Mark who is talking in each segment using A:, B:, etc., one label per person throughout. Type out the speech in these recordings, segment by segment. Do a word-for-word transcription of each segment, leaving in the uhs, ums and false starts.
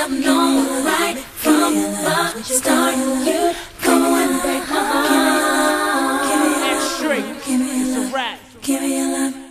A: have known right from the start. You going back. Give me your love. Give me your love.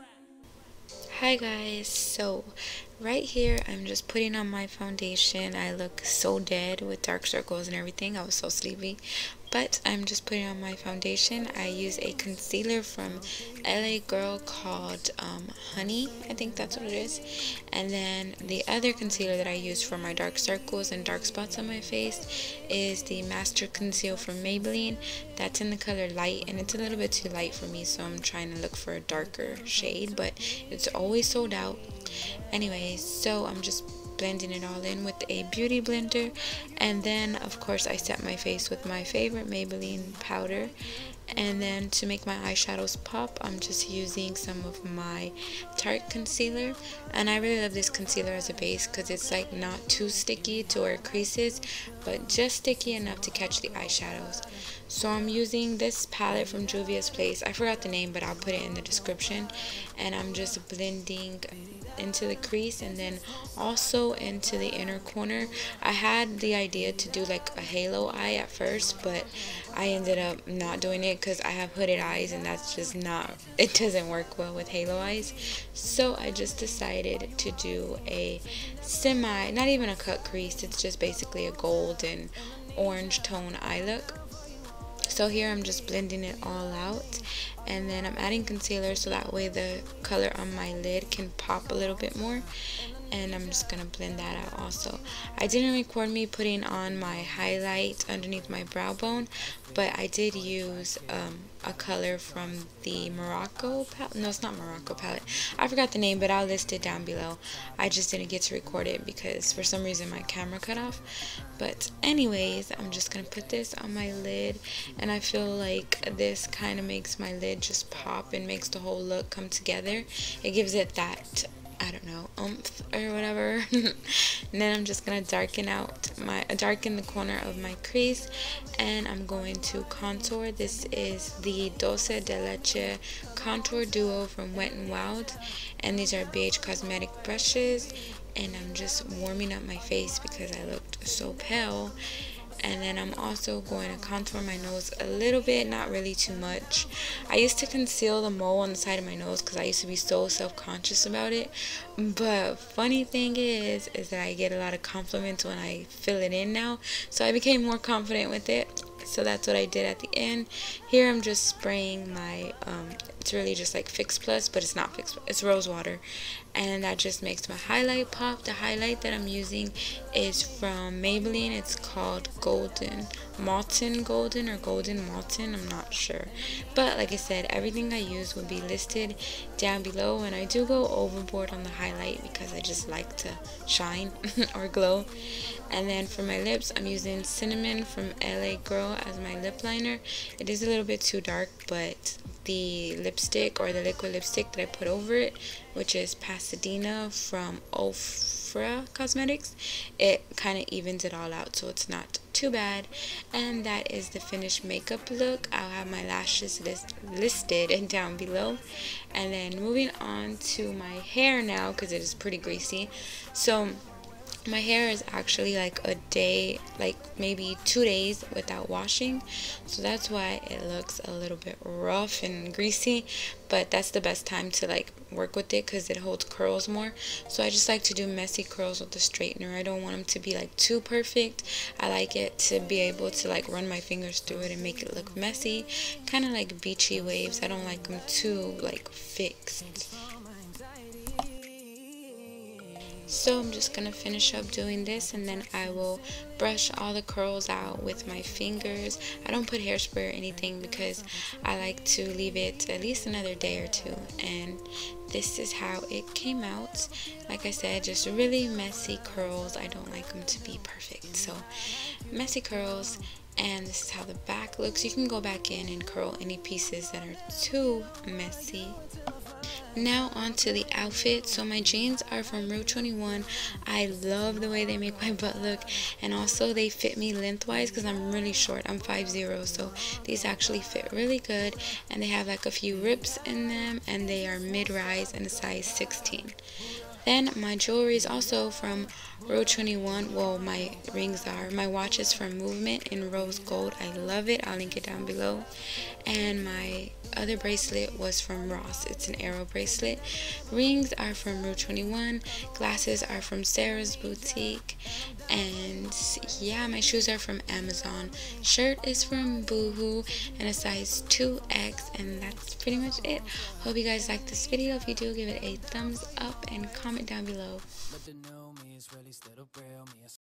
B: Hi guys, so right here I'm just putting on my foundation. I look so dead with dark circles and everything. I was so sleepy, but I'm just putting on my foundation. I use a concealer from L A girl called um, Honey, I think that's what it is. And then the other concealer that I use for my dark circles and dark spots on my face is the Master Conceal from Maybelline. That's in the color Light, and it's a little bit too light for me, so I'm trying to look for a darker shade, but it's always sold out. Anyways, so I'm just blending it all in with a beauty blender, and then of course I set my face with my favorite Maybelline powder. And then to make my eyeshadows pop, I'm just using some of my Tarte concealer, and I really love this concealer as a base because it's like not too sticky to where it creases, but just sticky enough to catch the eyeshadows. So I'm using this palette from Juvias place. I forgot the name, but I'll put it in the description. And I'm just blending into the crease and then also into the inner corner. I had the idea to do like a halo eye at first, but I ended up not doing it because I have hooded eyes, and that's just not, it doesn't work well with halo eyes. So I just decided to do a semi, not even a cut crease, it's just basically a gold and orange tone eye look. So here I'm just blending it all out, and then I'm adding concealer so that way the color on my lid can pop a little bit more, and I'm just gonna blend that out also. I didn't record me putting on my highlight underneath my brow bone, but I did use um, a color from the Morocco palette. No, it's not Morocco palette. I forgot the name, but I'll list it down below. I just didn't get to record it because for some reason my camera cut off. But anyways, I'm just gonna put this on my lid, and I feel like this kind of makes my lid just pop and makes the whole look come together. It gives it that, I don't know, oomph or whatever. And then I'm just gonna darken out my darken the corner of my crease, and I'm going to contour. This is the Dulce de Leche Contour Duo from Wet n Wild, and these are B H Cosmetic brushes. And I'm just warming up my face because I looked so pale. And then I'm also going to contour my nose a little bit, not really too much. I used to conceal the mole on the side of my nose because I used to be so self-conscious about it. But funny thing is, is that I get a lot of compliments when I fill it in now. So I became more confident with it. So that's what I did at the end. Here I'm just spraying my, um, it's really just like Fix Plus, but it's not Fix Plus, it's rose water. And that just makes my highlight pop. The highlight that I'm using is from Maybelline. It's called Golden Molten Golden or Golden Molten, I'm not sure. But like I said, everything I use will be listed down below, and I do go overboard on the highlight because I just like to shine or glow. And then for my lips, I'm using Cinnamon from L A Girl as my lip liner. It is a little bit too dark, but the lipstick or the liquid lipstick that I put over it, which is Pasadena from Ofra Cosmetics, it kind of evens it all out, so it's not too bad. And that is the finished makeup look. I'll have my lashes list listed down below. And then moving on to my hair now, because it is pretty greasy. So my hair is actually like a day, like maybe two days without washing, so that's why it looks a little bit rough and greasy. But that's the best time to like work with it because it holds curls more. So I just like to do messy curls with the straightener. I don't want them to be like too perfect. I like it to be able to like run my fingers through it and make it look messy, kind of like beachy waves. I don't like them too like fixed. So I'm just gonna finish up doing this, and then I will brush all the curls out with my fingers. I don't put hairspray or anything because I like to leave it at least another day or two. And this is how it came out. Like I said, just really messy curls. I don't like them to be perfect, so messy curls. And this is how the back looks. You can go back in and curl any pieces that are too messy. Now on to the outfit. So my jeans are from Rue twenty-one. I love the way they make my butt look, and also they fit me lengthwise because I'm really short. I'm five zero, so these actually fit really good, and they have like a few rips in them, and they are mid-rise and a size sixteen. Then my jewelry is also from Row twenty-one. Well, my rings are. My watch is from Mvmt in rose gold. I love it. I'll link it down below. And my other bracelet was from Ross. It's an arrow bracelet. Rings are from Row twenty-one. Glasses are from Sarah's Boutique. And yeah, my shoes are from Amazon. Shirt is from Boohoo and a size two X. And that's pretty much it. Hope you guys like this video. If you do, give it a thumbs up and comment down below.